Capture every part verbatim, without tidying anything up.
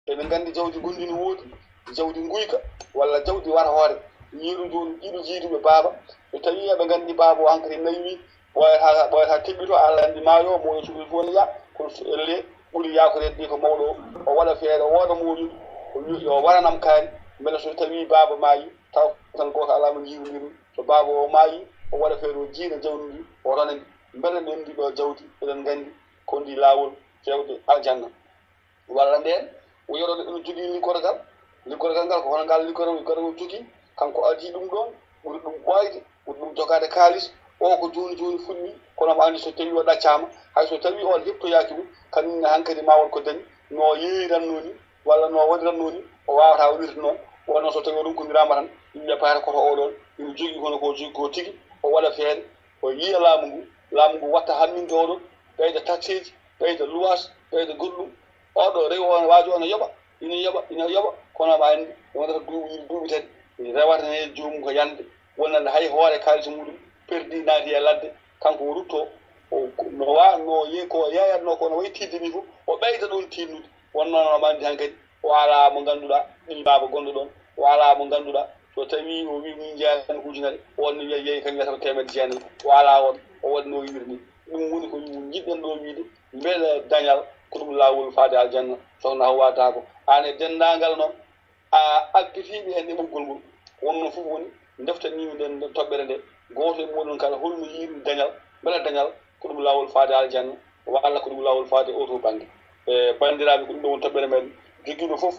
eɓe nganndi jawdi gonndi no woodi jawdi nguyka walla jawdi wara hoore yiiɗu joni ɗiɗo jiiduɓe baaba so tawi eɓe nganndi baaba o hankadi nayi ɓoyata ɓoyata keɓɓito Allah anndi maayo mo suɓi fof ne ya kono elle ɓuri yakorede ko mawɗo o o waɗa feere o wooda muñum o wi yo waranam kaari mbele so tawi baaba maayi taw tan goto ala mo jiirudirmi so baaba o maayi o waɗa feere o jiina jawdi ndi o rona mbele ɗon ndi ɗo jawdi eɗen nganndi ko ndi laawol fewde aljanna walla nden o yoɗoɗo ene jogii liggorgal liggorgal ngal ko hono ngal liggorgal liggorgal o jogii kanko adii ɗum ɗon ɓuri ɗum ɓooyde ɓuri ɗum jogaade kaalis o ko jooni jooni fuɗɗi kono mo anndi so tawi o ɗaccaama hay so tawi on heɓtoyaaki ɗum kañumne hankkadi ma won ko dañi no yeeyiranno ni walla no waɗiranno ni o waawata waɗirde noon wonno so tawi o ɗumkondirama tan yimɓe paata koto oɗon ina jogii hono ko jogii ko tigi o waɗa feere o yiya laamu ngu laamu ngu watta hamminde oɗon ɓeyda taxeji ɓeyda luwas ɓeyda goɗɗum oɗo rewi on waaji on yoɓa ina yoɓa ina yoɓa kono ma anndi wonata duuɓi ɗiɗi duuɓi tati rewata heen joomum ko yande wonnande hay hoore kaalisi muɗum perdi naati e ladde kanko o rutto no wa no yii ko yeyatno ko no wayi tidde ni fof o ɓeyda ɗon tinnude wonnono ma anndi han kadi o ala mo ngannduɗaa ɗin baaba gonɗo ɗon o ala mo ngannduɗaa so tawi o wi min jeeyani ujunere on no wiya yeeyi kañum wiyata ko temedde jeenayi o ala on o waɗi no wiiri ni ɗum woni ko jiɗɗen ɗo wiide mbele dañal ko ɗum laawol faade aljanna sohna Hawwa Dabo an e denndaangal noon a aggitiiɓe heen e ɓoggol ngol wonno fof woni deftanimi nden toɓɓere nde gooto e muɗum kala holno yiiri dañal mbele dañal ko ɗum laawol faade aljanna walla ko ɗum laawol faade oto baŋnge e banndiraaɓe ko ɗum ɗo woni toɓɓere men jogiiɗo fof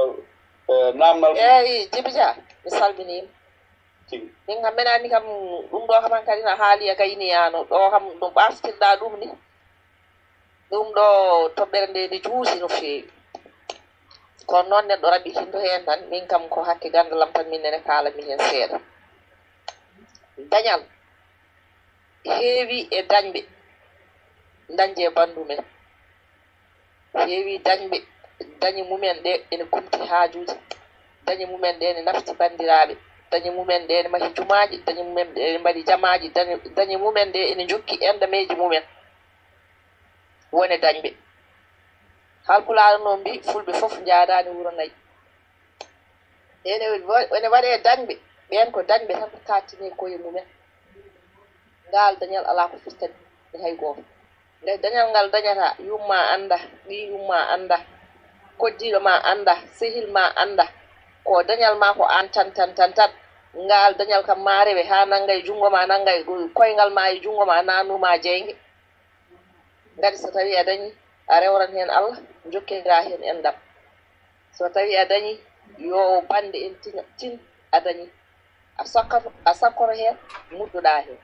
namnal eyi Djiby Dia mi salminiima tigi min kam mbeɗa anndi kam ɗum ɗo kam kadi no haali e gayniyano ɗo kam no ɓaftirɗa ɗum ni ɗum ɗo toɓɓere nde nde juusi no feewi kono noon neɗɗo raɓɓitindo heen tan min kam ko hakke gandalam tan min nene kaalami heen seeɗa dañal heewi e dañɓe dañde e banndu men heewi dañɓe dañi mumen ɗe ene kumti haajuuji dañi mumen ɗe ene nafti banndiraaɓe dañi mumen ɗe ene mahi jumaaji dañi mumen ɗe ene mbaɗi jamaaji dañi mumen ɗe ene jokki endameeji mumen wone dañɓe halpulaar noon mbi fulɓe fof njaadaani wuro ngayi ene ene waɗee dañɓe ɓeen ko dañɓe tan ko kaattinii koye mumen ngaal dañal alaa ko firtani e hay gooto nde dañal ngal dañataa yumma annda ɓii yumma annda koddiiɗo ma annda sehil ma annda ko dañal ma ko aan tan tan tan tan ngaal dañal kam ma rewe haa nannga e junngo ma nannga e koyngal ma e junngo ma naanuma jeynge ngati so tawii a dañii a rewran heen Allah jokkira heen enɗam so tawii a dañii yo bannde en tina tin a dañii a sakkato a sakkoto heen mudduɗaa heen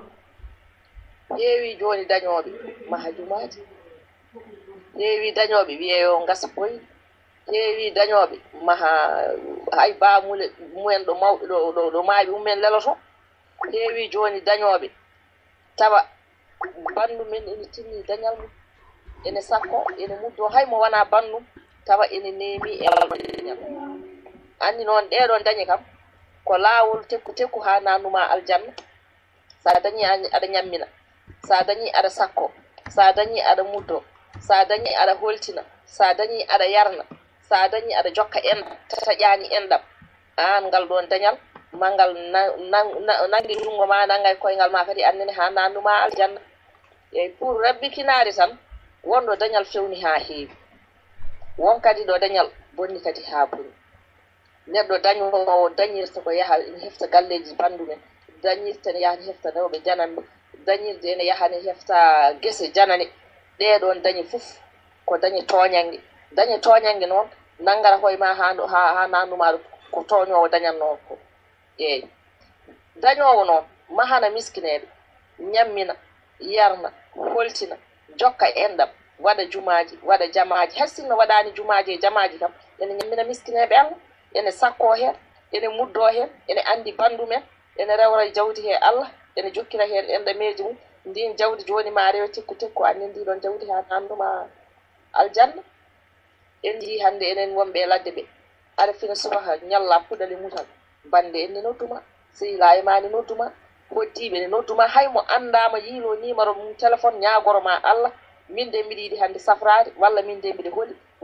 heewi jooni dañooɓe maha jumaaji heewi dañooɓe wiyeyo ngasa boyi heewi dañooɓe maha hay baamule mumen ɗo mawɓe ɗo ɗo ɗo maaɓe mumen leloto heewi jooni dañooɓe tawa banndu men ene tinni dañal mum ene sakko ene muddo hay mo wona banndu tawa ene neemi e dañal anndi noon ɗeɗon dañi kam ko laawol tekku tekku haa naannuma aljanna so a dañii aɗa ñammina so a dañii aɗa sakko so a dañii aɗa muddo so a dañii aɗa holtina so a dañii aɗa yarna so a dañii aɗa jokka en taƴaani enɗam aan ngal ɗon dañal mangal nangi junngo ma nanga e koyngal ma kadi annene haa naannuma aljanna eyi pour rabbitinaade tan wonɗo dañal fewni haa heewi won kadi ɗo dañal bonni kadi haa bonni neɗɗo dañowo dañirta ko yaha ene hefta galleeji banndu men dañirta ene yaha ne hefta rewɓe jananɓe dañirde ene yaha ne hefta gese janane ɗeɗon dañi fof ko dañi tooñange dañi tooñange noon nanngara hoye ma ha ha nannumaɗo ko tooñowo dañatnoo ko eeyi dañowo noon mahana miskineɓe ñammina yarna holtina jokka enɗam waɗa jumaaji waɗa jamaaji hay sinno waɗaani jumaaji e jamaaji kam ene ñammina miskineɓe Allah ene sakko heen ene muddo heen ene anndi banndu men ene rewra jawdi he Allah ene jokkira heen enɗameeji mum ndin jawdi jooni ma rewe tekku tekku anndi ndiɗon jawdi haa nanduma aljanna en jii hannde enen wonɓe e ladde ɓe aɗa fina subaha ñalla puɗali mutal bande en ne nodduma sehilaa e ma ne nodduma hoddiiɓe ne nodduma hay mo anndaama yiilo numéro mum téléphone ñaagoro ma Allah min de mbiɗa yiɗi hannde safraade walla min de mbiɗa holi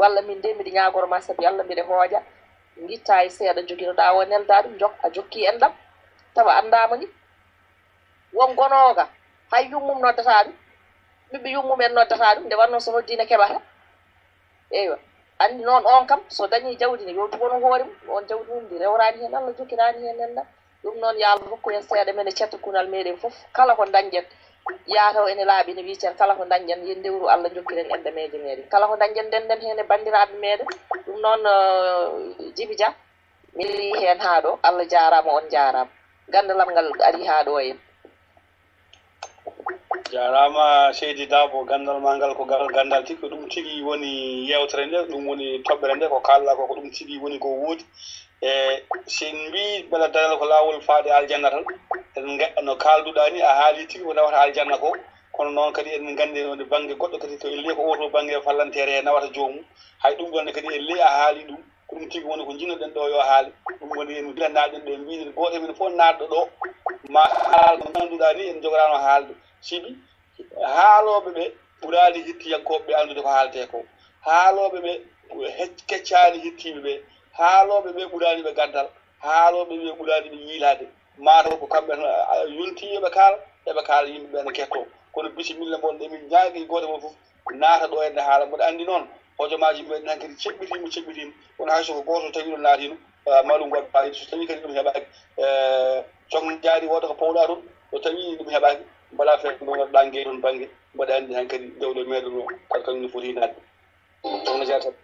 walla min de miɗe ñagoro ma sabi Allah mbiɗe hooƴa gitta e seeɗa joguinoɗa o nelda ɗum jok a jokki en ɗam tawa andama ni won gonoga hay yummum noddata ɗum ɓiɓɓe yummumen noddata ɗum nde wanno so noddina keɓata eywa andi noon on kam so dañi jawdi ne yowtu wono hoore mum on jawdi mum ndi rewrani hen Allah jokkirani hen en ɗam ɗum noon yo Allah hokku en seeɗa men e cetto kunal meɗen foof kala ko dañƴen yataw ene laaɓi ne wiiten kala ko dañƴen yen ndewru Allah jokkiren enɗemeje meɗen kala ko dañƴen ndenden hen e bandiraɓe meɗen ɗum noon Djiby Dia mi ri hen ha ɗo Allah jarama on jarama gandalam ngal ari ha ɗo en jarama Seydi Dabo gandal ma ngal ko gandal tigui ɗum tigui woni yewtere nde ɗum woni toɓɓere nde ko kalɗa ko ko ɗum tigui woni ko woodi e sin mbi beela dañal ko lawol faade aljanna tan en no kalduɗa ni a haali tigui ko nawata aljanna ko kono noon kadi en gandi node banggue goɗɗo kadi to elle ko oto banggue fallantere e nawata joomum hay ɗum ɗonne kadi elle a haali ɗum ko ɗum tigui woni ko jinnoɗen ɗo yo haali ɗum woni en bilannaɗen ɗo mbini goto men fof natɗo ɗo ma haal no ganduɗa ni en jogorano haalde sibi haaloɓe ɓe ɓurani hettiyankoɓe andude ko haalte ko haaloɓe ɓe keccani hettiɓe ɓe haaloɓe ɓe ɓurani ɓe gandal haaloɓe ɓe ɓurani ɓe yiilade mataw ko kamɓe tan yonti eɓe kaala eɓe kaala yimɓeɓe ne ketto kono bisimilla moon emin jaagui goto mo foof naata ɗo ende haala mboɗo andi noon hojomaji mumen han kadi ceɓɓitima ceɓɓitima kono hay soko goto tawi ɗo naatino maɗum goɗɗo fayida so tawi kadi ɗum heɓaki cogno jaari woda ko powɗa toon so tawi ɗum heɓaki mbaɗa feere mo ganduɗa guey toon banggue mboɗo andi han kadi dewle meɗen o kala kañum no foti nadde cogno jaari tan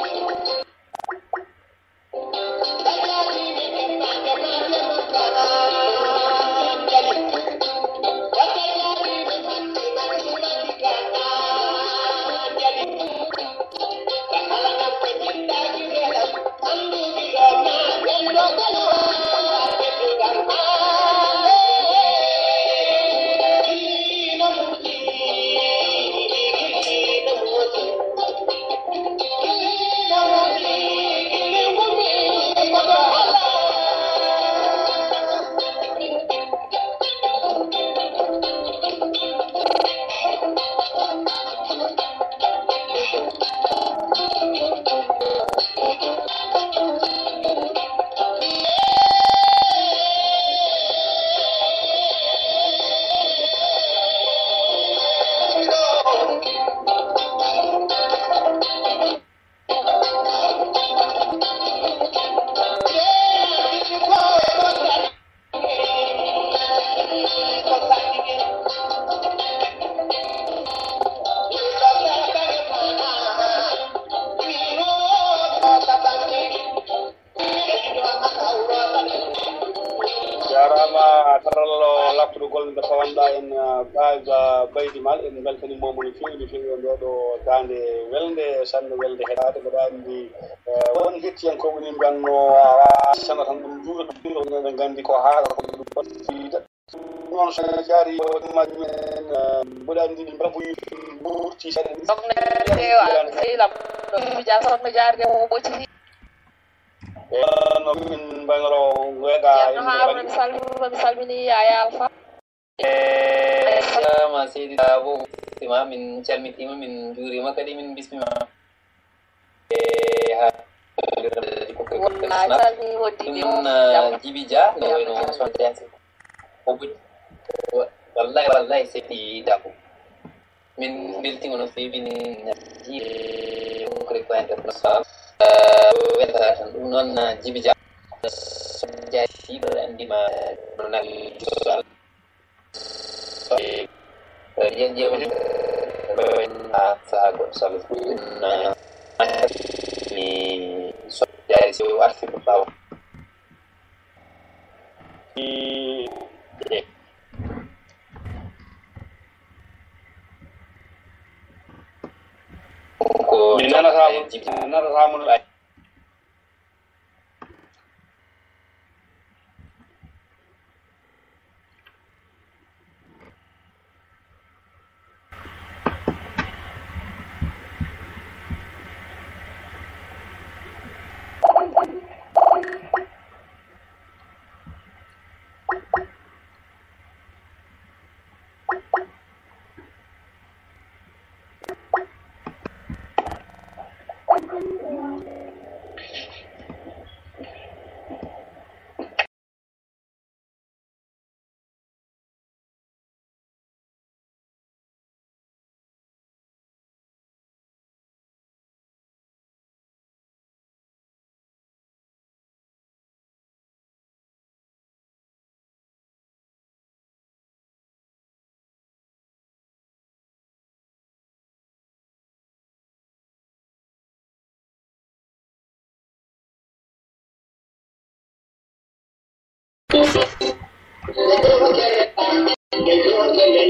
en beltanimomo no fewi no fewi nde ɗo dande welde sanne welde heɗade mboɗo andi won hettiyankoɓe ni mbiyanno a sana tan ɗum juuɗo ɗum ɓe gandi ko haala ko ɗum fiida noon so jaari maji men mboɗo andi ɗi mbaboyi ɓurti saɗe sehlam ja sotno jaarde mo ɓociti no min mbaynoro weeɗa mi salmini mi salmini Yaya Alpha Assalamu Seydi Dabo tima min calmitima min juurima kadi min bismima ha ɗum Djiby Dia no wayno sonjansi o ɓuɗi wallahi wallahi Seydi Dabo min beltima no feewi ni jiikore ko international weltata tan ɗum noon Djiby Dia jasiɗo andima no nal jusal yen jeewal a saha goɗɗo salo mi jaari so arti ko ɓawa ko mi nanatamo nanatamo no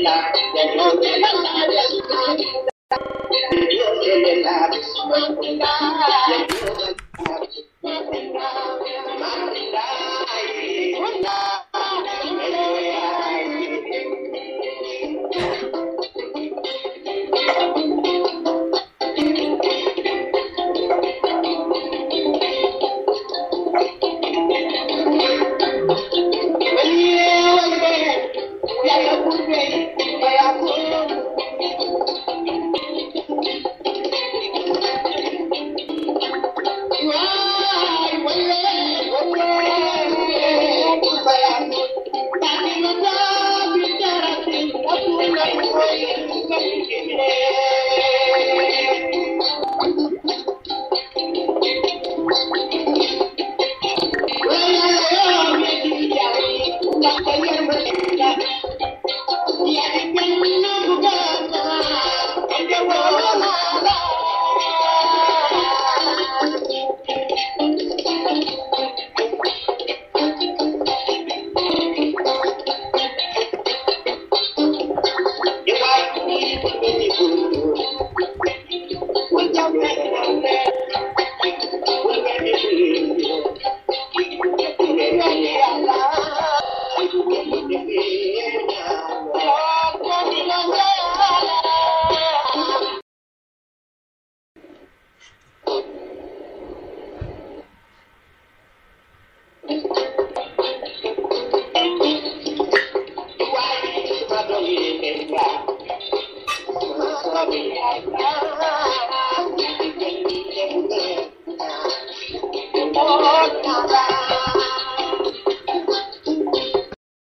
Yeah.